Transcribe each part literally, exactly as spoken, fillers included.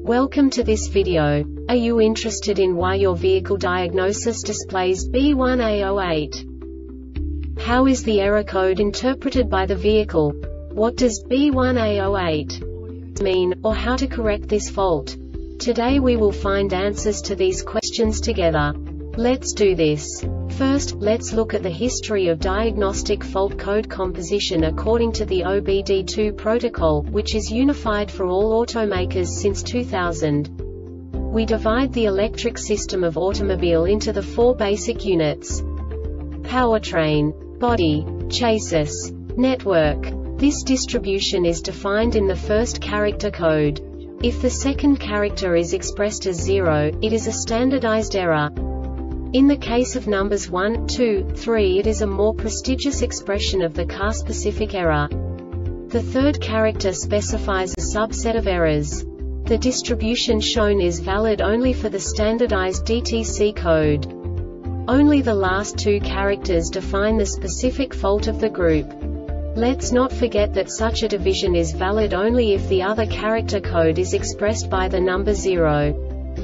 Welcome to this video. Are you interested in why your vehicle diagnosis displays B one A zero eight? How is the error code interpreted by the vehicle? What does B one A zero eight mean, or how to correct this fault? Today we will find answers to these questions together. Let's do this. First, let's look at the history of diagnostic fault code composition according to the O B D two protocol, which is unified for all automakers since two thousand. We divide the electric system of automobile into the four basic units: powertrain, body, chassis, network. This distribution is defined in the first character code. If the second character is expressed as zero, it is a standardized error. In the case of numbers one, two, three, it is a more prestigious expression of the car-specific error. The third character specifies a subset of errors. The distribution shown is valid only for the standardized D T C code. Only the last two characters define the specific fault of the group. Let's not forget that such a division is valid only if the other character code is expressed by the number zero.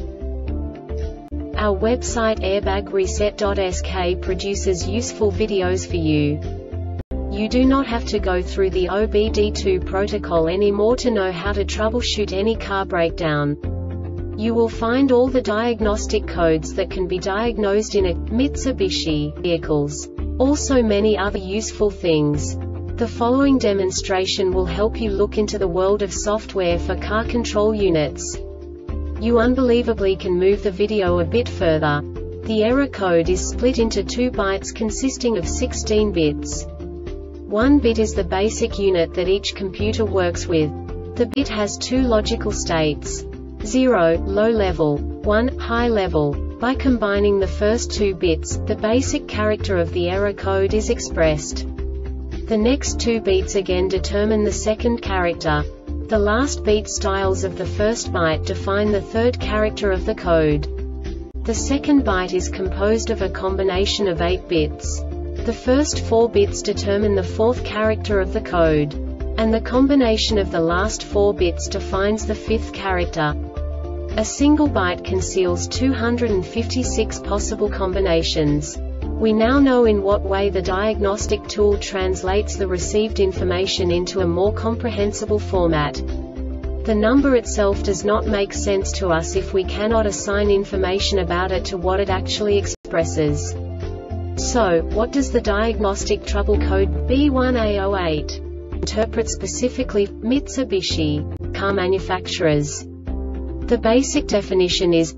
Our website airbag reset dot S K produces useful videos for you. You do not have to go through the O B D two protocol anymore to know how to troubleshoot any car breakdown. You will find all the diagnostic codes that can be diagnosed in a Mitsubishi vehicles. Also many other useful things. The following demonstration will help you look into the world of software for car control units. You unbelievably can move the video a bit further. The error code is split into two bytes consisting of sixteen bits. One bit is the basic unit that each computer works with. The bit has two logical states: zero, low level, one, high level. By combining the first two bits, the basic character of the error code is expressed. The next two bits again determine the second character. The last beat styles of the first byte define the third character of the code. The second byte is composed of a combination of eight bits. The first four bits determine the fourth character of the code. And the combination of the last four bits defines the fifth character. A single byte conceals two hundred fifty-six possible combinations. We now know in what way the diagnostic tool translates the received information into a more comprehensible format. The number itself does not make sense to us if we cannot assign information about it to what it actually expresses. So, what does the diagnostic trouble code B one A zero eight interpret specifically for Mitsubishi car manufacturers? The basic definition is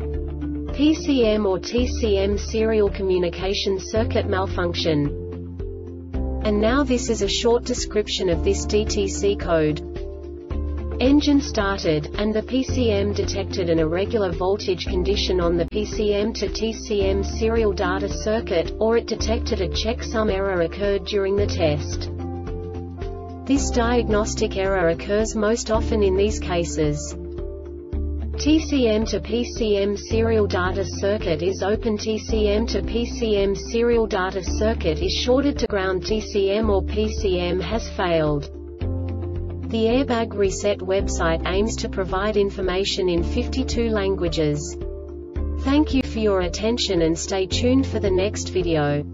P C M or T C M serial communication circuit malfunction. And now this is a short description of this D T C code. Engine started, and the P C M detected an irregular voltage condition on the P C M to T C M serial data circuit, or it detected a checksum error occurred during the test. This diagnostic error occurs most often in these cases. T C M to P C M serial data circuit is open. T C M to P C M serial data circuit is shorted to ground. T C M or P C M has failed. The Airbag Reset website aims to provide information in fifty-two languages. Thank you for your attention and stay tuned for the next video.